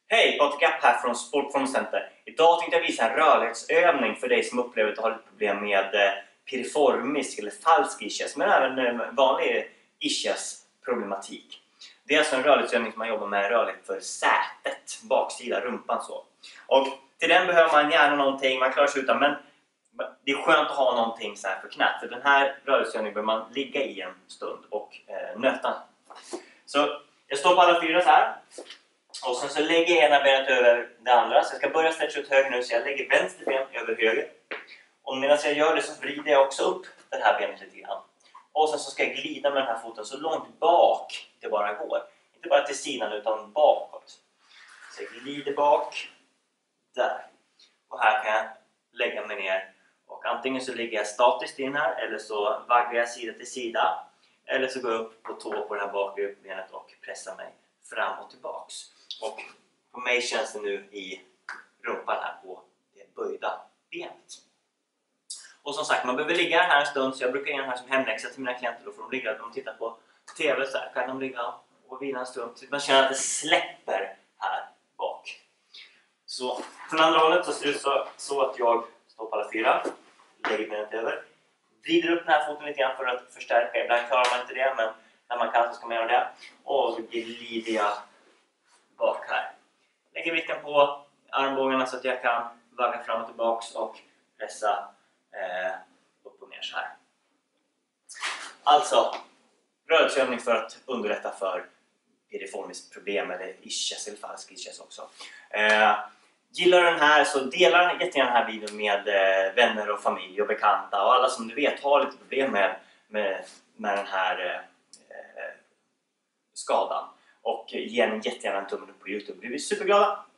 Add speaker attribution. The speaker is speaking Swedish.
Speaker 1: Hej, Patrik App här från Sportformcenter. Idag tänkte jag visa en rörlighetsövning för dig som upplever att du har lite problem med piriformis eller falsk ischias, men även vanlig ischias problematik. Det är alltså en rörlighetsövning som man jobbar med rörlighet för sätet, baksida, rumpan så. Och till den behöver man gärna någonting, man klarar sig utan, men det är skönt att ha någonting så här för knät. För den här rörlighetsövningen behöver man ligga i en stund och nöta. Så jag står på alla fyra så här. Och sen så lägger jag ena benet över det andra. Så jag ska börja stretcha ut höger nu. Så jag lägger vänster ben över höger. Och medan jag gör det så vrider jag också upp det här benet lite grann. Och sen så ska jag glida med den här foten så långt bak det bara går. Inte bara till sidan utan bakåt. Så jag glider bak. Där. Och här kan jag lägga mig ner. Och antingen så ligger jag statiskt in här. Eller så vaggar jag sida till sida. Eller så går jag upp på tå på det här bakre benet och pressar mig fram och tillbaks. Och på mig känns det nu i rumpan här på det böjda benet. Och som sagt, man behöver ligga här en stund, så jag brukar ge den här som hemläxa till mina klienter. Då får de ligga, de tittar på TV så här, kan de ligga och vila en stund. Så man känner att det släpper här bak. Så från andra hållet så ser det ut så att jag står på alla fyra, lägger benet över. Vrider upp den här foten lite grann för att förstärka. Ibland klarar man inte det, men när man kan så ska man göra det. Och så glider jag bak här. Lägger vikten på armbågarna så att jag kan vagga fram och tillbaks och pressa upp och ner så här. Alltså, rörelseövning för att underlätta för piriformis problem eller ischias eller falsk ischias också. Gillar du den här så dela jättegärna den här videon med vänner och familj och bekanta och alla som du vet har lite problem med den här skadan. Och ge en jättegärna en tumme upp på YouTube. Vi blir superglada!